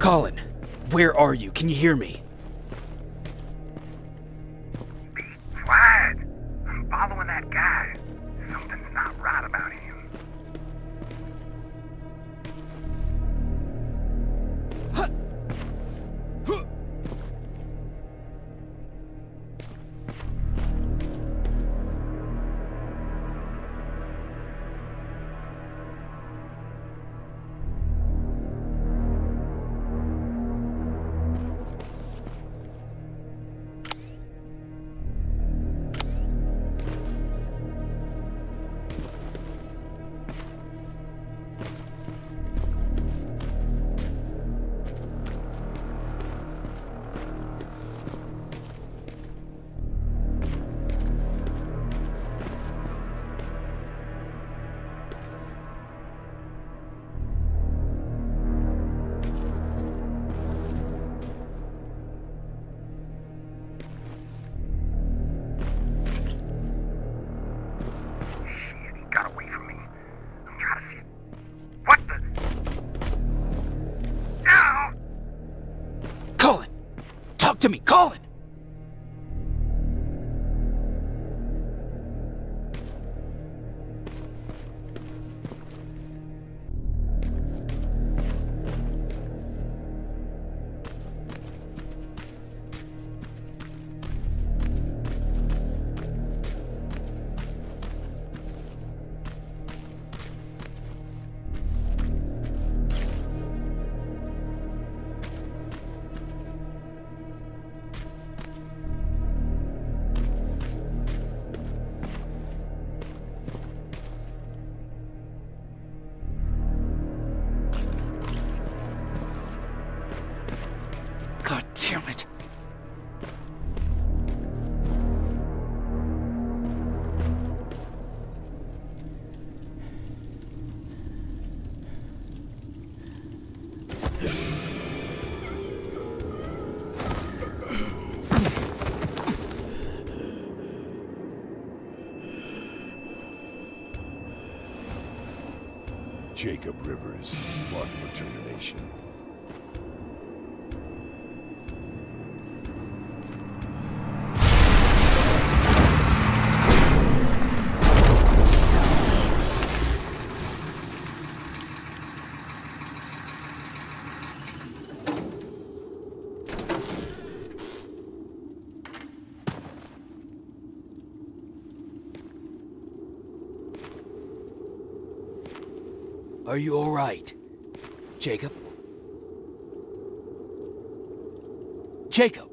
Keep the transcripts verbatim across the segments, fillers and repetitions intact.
Colin, where are you? Can you hear me? Be quiet. I'm following that guy. Something's not right about him. To me, Colin! God damn it. Jacob Rivers, marked for termination. Are you all right, Jacob? Jacob!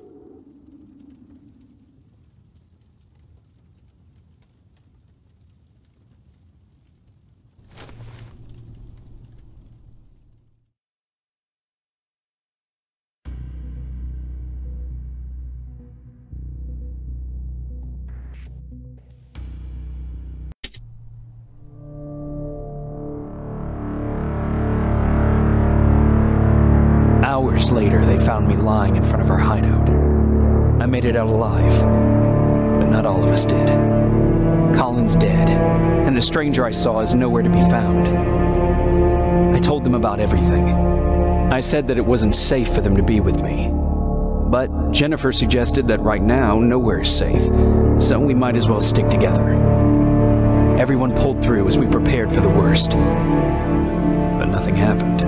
Hours later, they found me lying in front of our hideout. I made it out alive, but not all of us did. Colin's dead, and the stranger I saw is nowhere to be found. I told them about everything. I said that it wasn't safe for them to be with me. But Jennifer suggested that right now, nowhere is safe, so we might as well stick together. Everyone pulled through as we prepared for the worst, but nothing happened.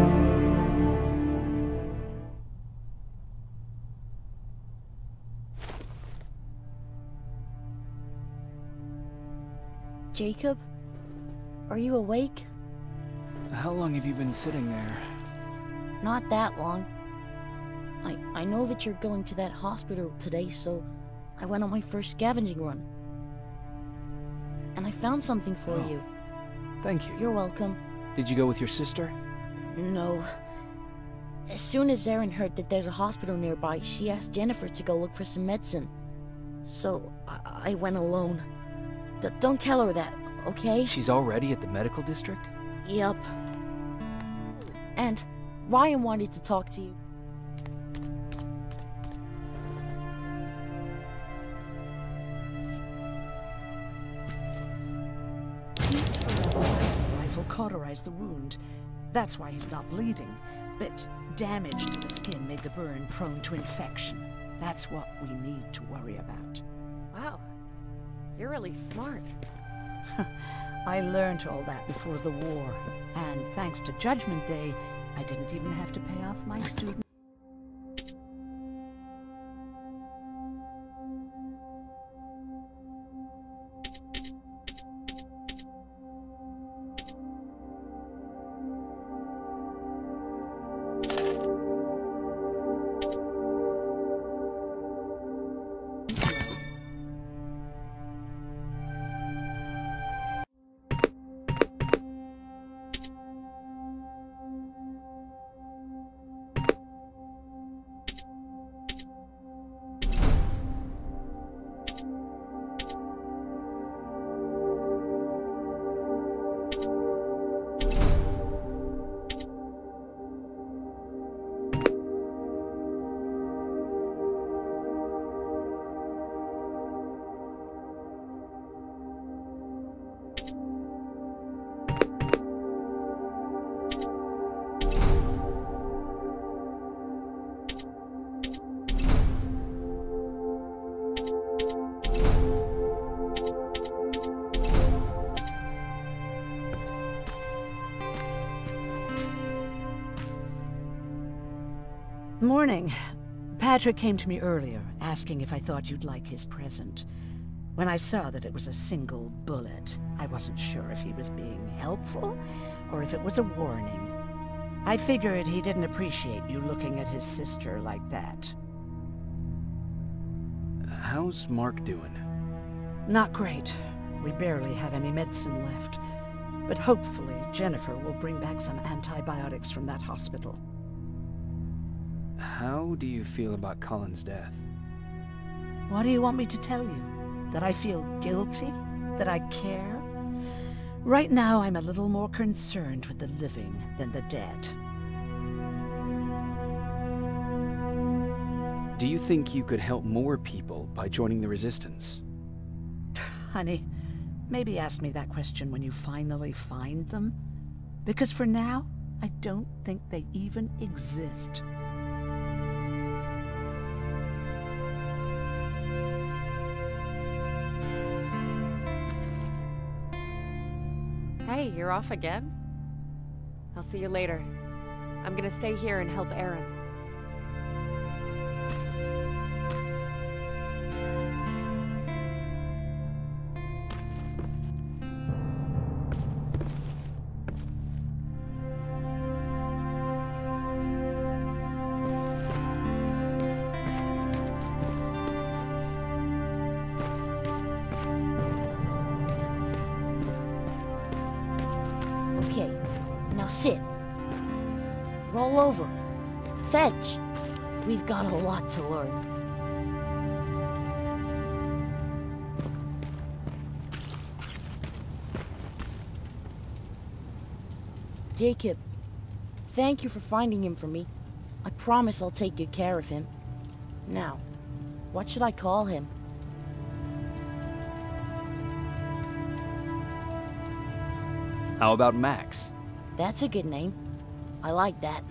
Jacob? Are you awake? How long have you been sitting there? Not that long. I, I know that you're going to that hospital today, so I went on my first scavenging run. And I found something for Oh. you. Thank you. You're welcome. Did you go with your sister? No. As soon as Erin heard that there's a hospital nearby, she asked Jennifer to go look for some medicine. So, I, I went alone. D- don't tell her that, okay? She's already at the medical district? Yup. And Ryan wanted to talk to you. Heat from a plasma rifle cauterized the wound. That's why he's not bleeding. But damage to the skin made the burn prone to infection. That's what we need to worry about. Wow. You're really smart. I learned all that before the war. And thanks to Judgment Day, I didn't even have to pay off my student. Morning. Patrick came to me earlier, asking if I thought you'd like his present. When I saw that it was a single bullet, I wasn't sure if he was being helpful, or if it was a warning. I figured he didn't appreciate you looking at his sister like that. How's Mark doing? Not great. We barely have any medicine left. But hopefully Jennifer will bring back some antibiotics from that hospital. How do you feel about Colin's death? What do you want me to tell you? That I feel guilty? That I care? Right now, I'm a little more concerned with the living than the dead. Do you think you could help more people by joining the Resistance? Honey, maybe ask me that question when you finally find them. Because for now, I don't think they even exist. Hey, you're off again? I'll see you later. I'm gonna stay here and help Aaron. Okay, now sit. Roll over. Fetch. We've got a lot to learn. Jacob, thank you for finding him for me. I promise I'll take good care of him. Now, what should I call him? How about Max? That's a good name. I like that.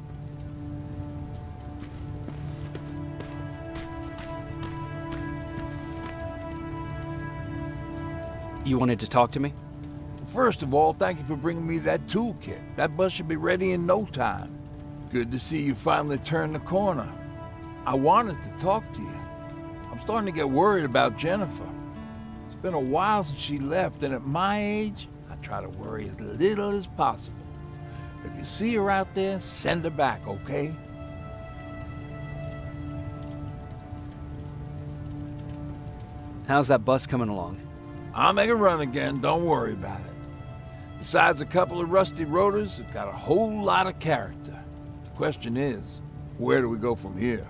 You wanted to talk to me? First of all, thank you for bringing me that toolkit. That bus should be ready in no time. Good to see you finally turned the corner. I wanted to talk to you. I'm starting to get worried about Jennifer. It's been a while since she left, and at my age, I try to worry as little as possible. If you see her out there, send her back, okay? How's that bus coming along? I'll make a run again, don't worry about it. Besides a couple of rusty rotors, it's got a whole lot of character. The question is, where do we go from here?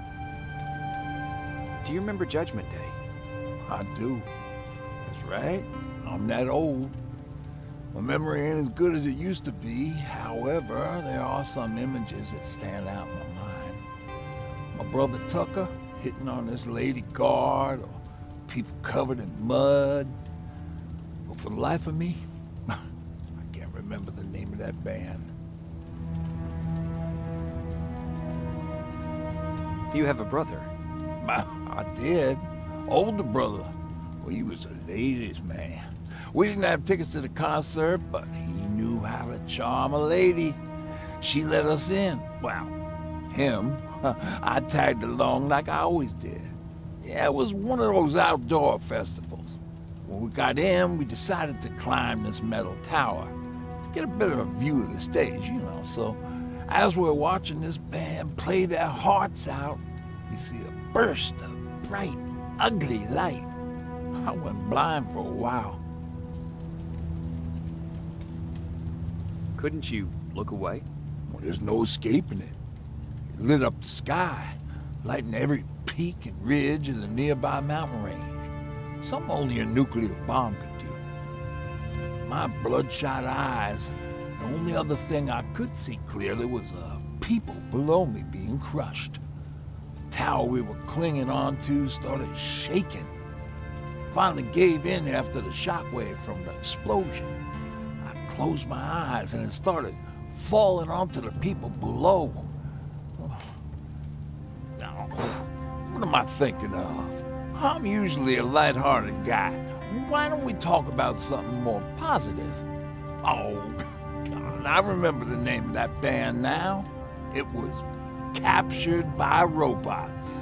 Do you remember Judgment Day? I do. That's right. I'm that old. My memory ain't as good as it used to be. However, there are some images that stand out in my mind. My brother Tucker hitting on this lady guard, or people covered in mud. But for the life of me, I can't remember the name of that band. You have a brother. I did. Older brother. Well, he was a ladies' man. We didn't have tickets to the concert, but he knew how to charm a lady. She let us in. Well, him. I tagged along like I always did. Yeah, it was one of those outdoor festivals. When we got in, we decided to climb this metal tower to get a better view of the stage, you know. So, as we're watching this band play their hearts out, we see a burst of bright, ugly light. I went blind for a while. Couldn't you look away? Well, there's no escaping it. It lit up the sky, lighting every peak and ridge of the nearby mountain range. Something only a nuclear bomb could do. My bloodshot eyes, the only other thing I could see clearly was uh, people below me being crushed. The tower we were clinging onto started shaking. It finally gave in after the shockwave from the explosion. I closed my eyes and it started falling onto the people below. Now, what am I thinking of? I'm usually a lighthearted guy. Why don't we talk about something more positive? Oh, God, I remember the name of that band now. It was Captured by Robots.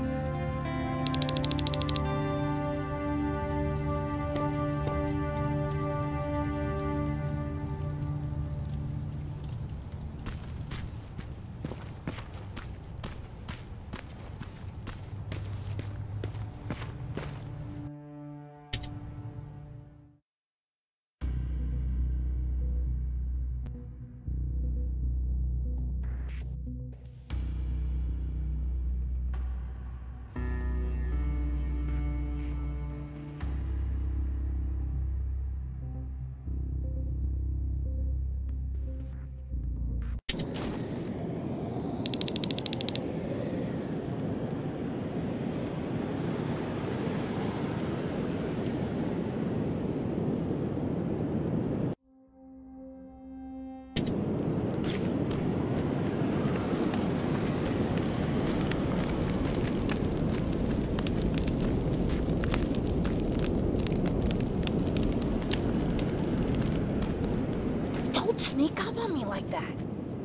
Sneak up on me like that.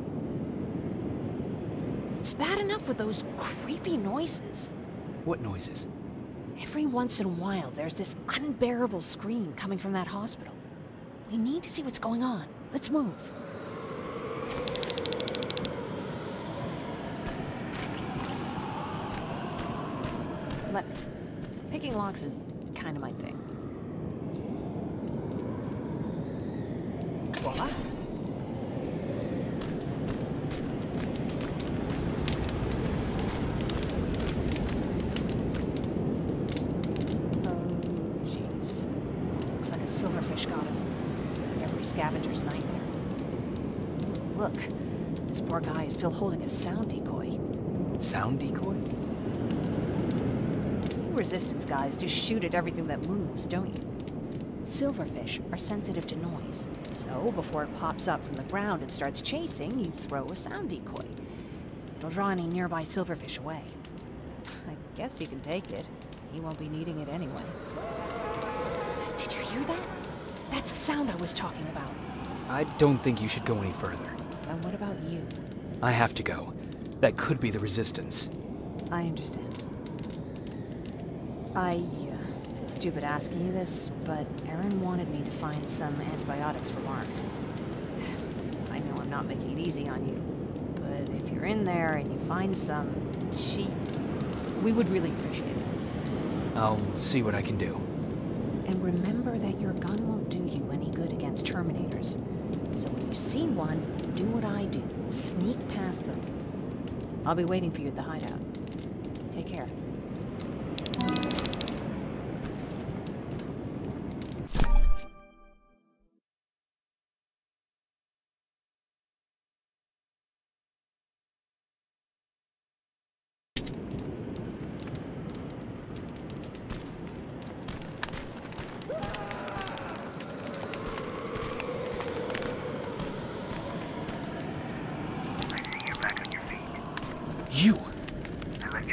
It's bad enough with those creepy noises. What noises? Every once in a while, there's this unbearable scream coming from that hospital. We need to see what's going on. Let's move. Let me. Picking locks is kind of my thing. Voila. Silverfish got him. Every scavenger's nightmare. Look, this poor guy is still holding a sound decoy. Sound decoy? You Resistance guys just shoot at everything that moves, don't you? Silverfish are sensitive to noise, so before it pops up from the ground and starts chasing, you throw a sound decoy. It'll draw any nearby silverfish away. I guess you can take it. He won't be needing it anyway. Did you hear that? That's the sound I was talking about. I don't think you should go any further. And what about you? I have to go. That could be the Resistance. I understand. I uh, feel stupid asking you this, but Aaron wanted me to find some antibiotics for Mark. I know I'm not making it easy on you, but if you're in there and you find some, she... we would really appreciate it. I'll see what I can do. And remember that your gun won't do you any good against Terminators. So when you see one, do what I do. Sneak past them. I'll be waiting for you at the hideout. Take care. You! I let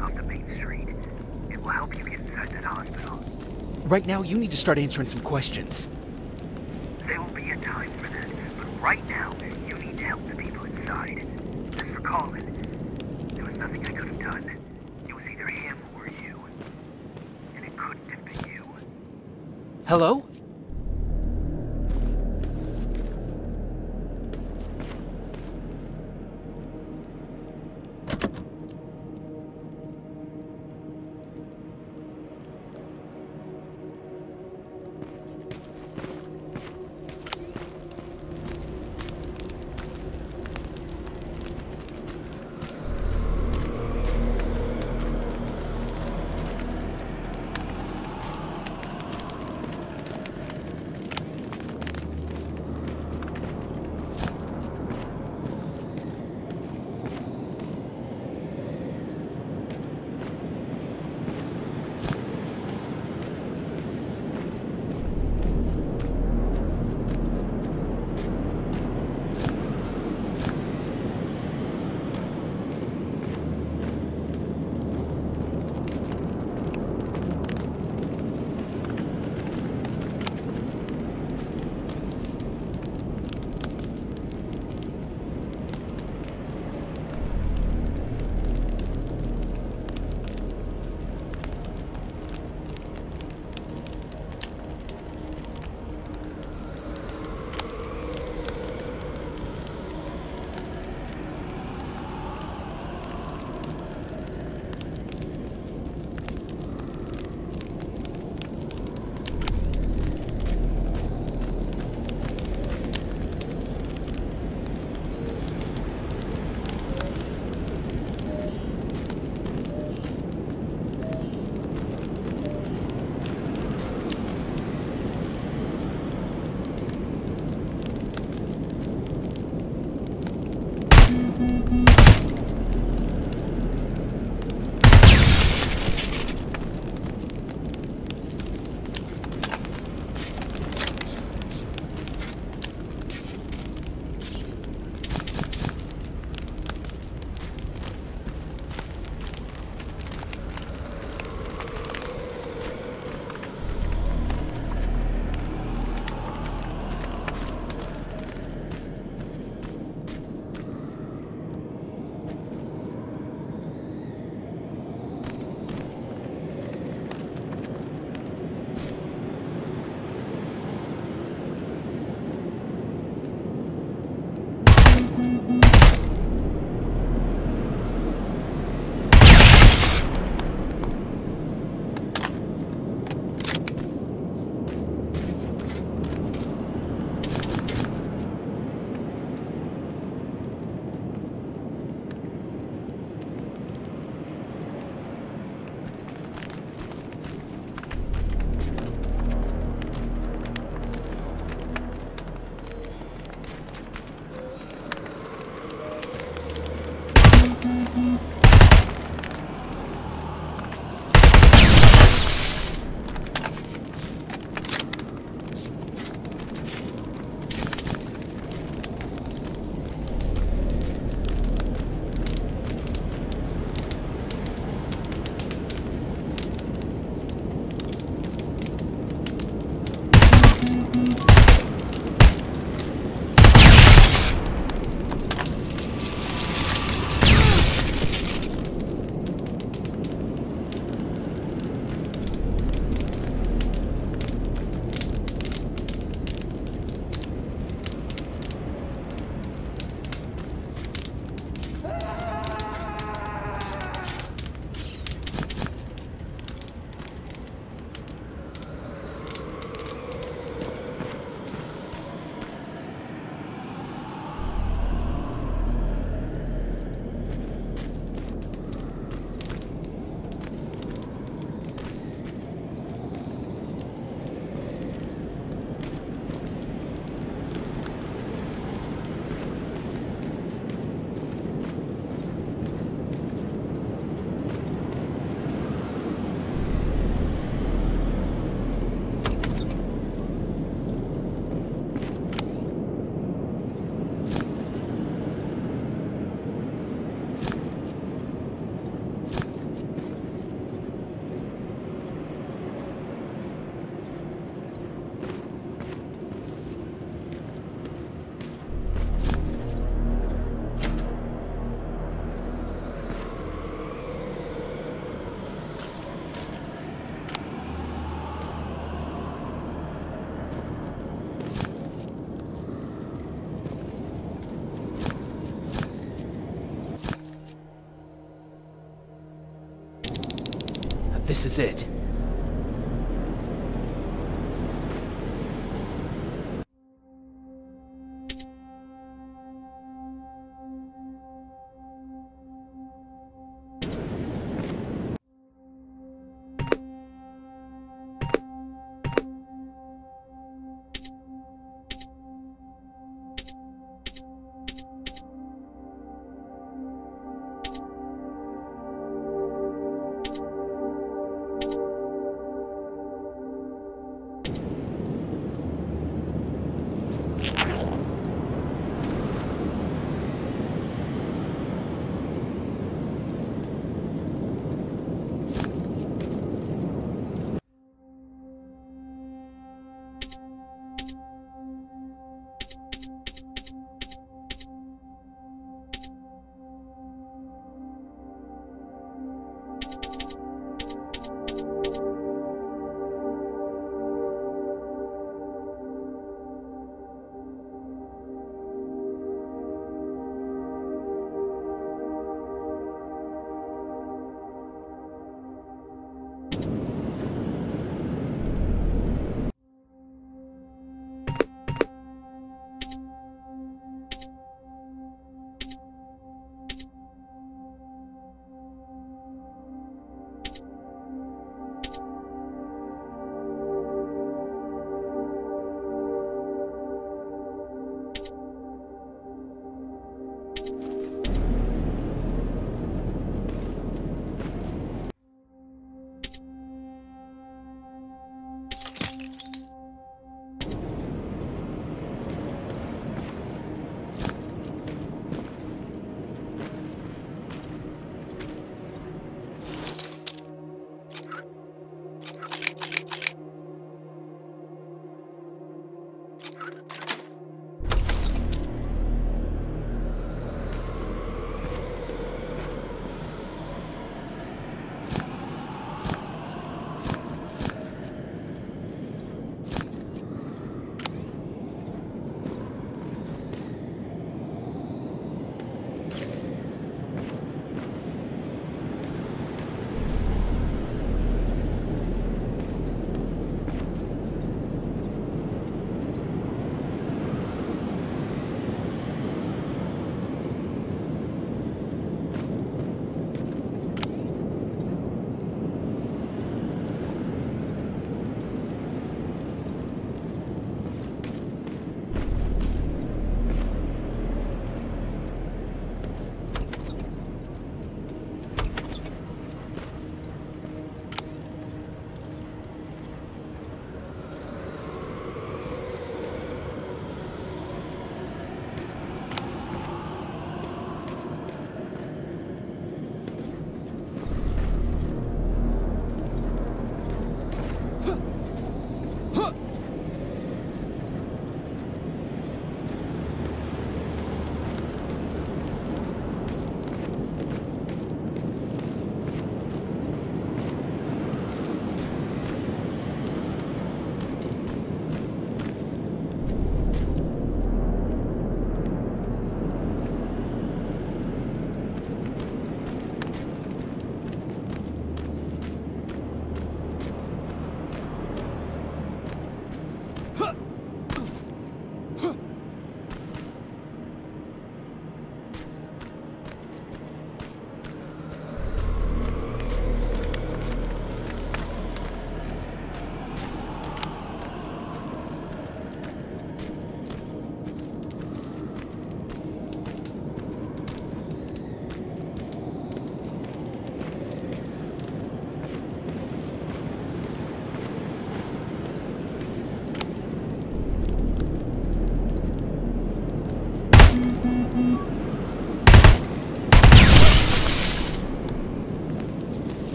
off the main street. It will help you get inside that hospital. Right now, you need to start answering some questions. There will be a time for that, but right now, you need to help the people inside. As for Colin, there was nothing I could have done. It was either him or you. And it couldn't have been you. Hello? This is it. You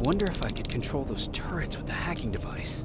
wonder if I could control those turrets with the hacking device.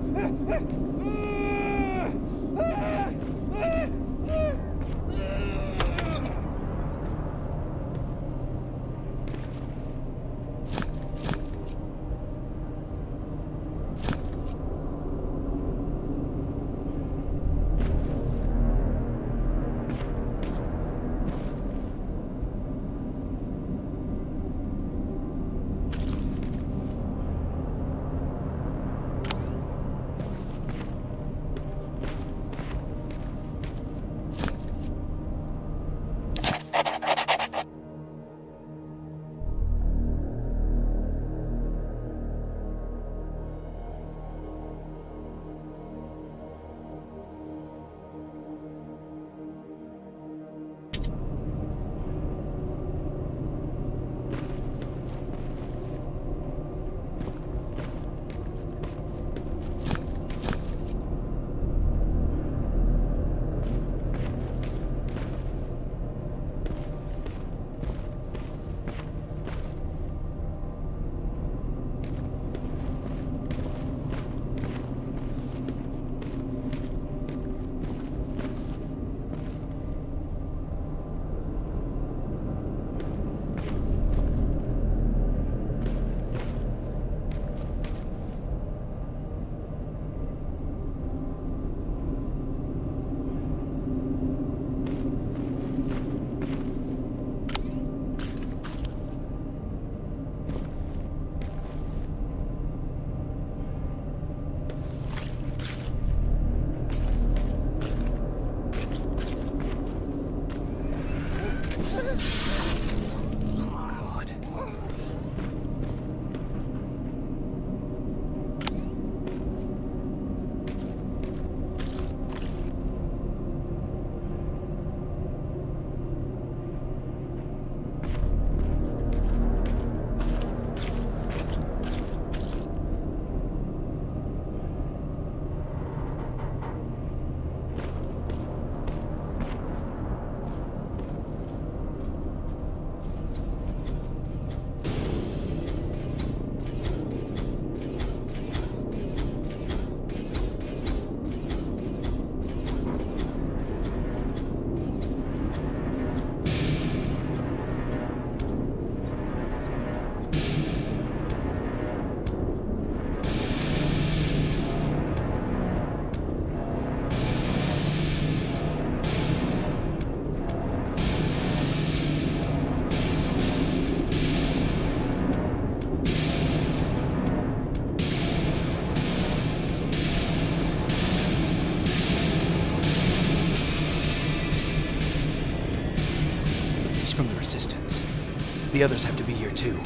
From the Resistance. The others have to be here too.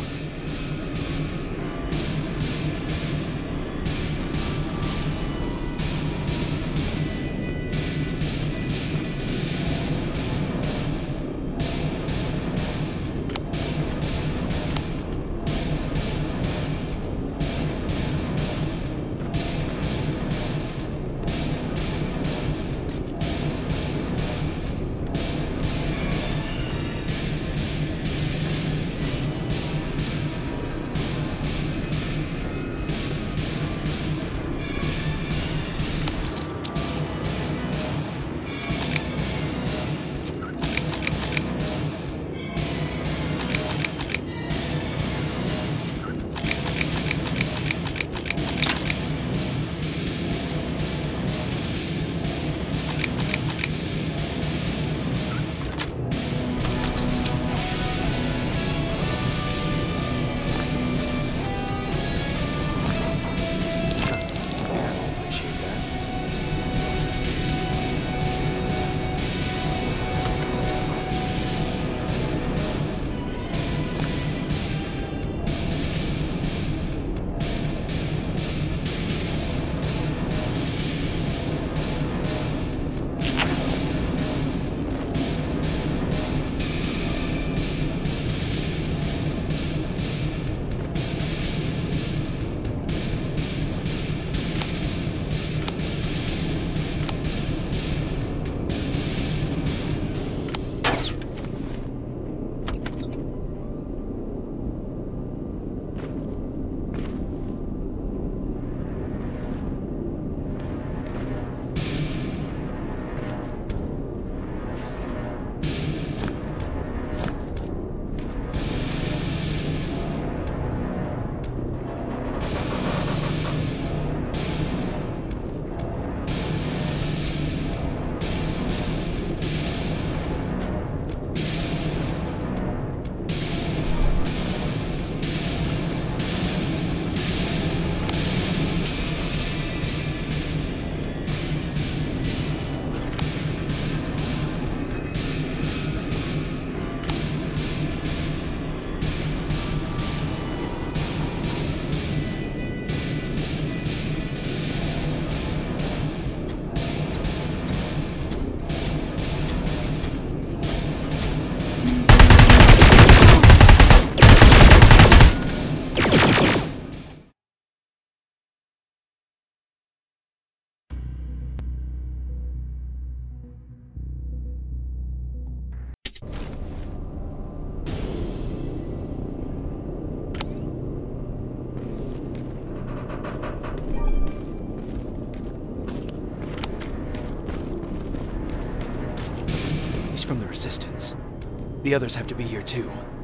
from the Resistance. The others have to be here too.